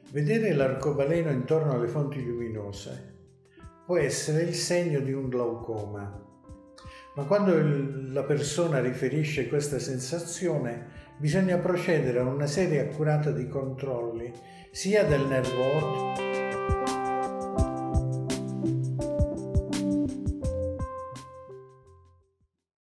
Vedere l'arcobaleno intorno alle fonti luminose può essere il segno di un glaucoma, ma quando la persona riferisce questa sensazione bisogna procedere a una serie accurata di controlli sia del nervo ottico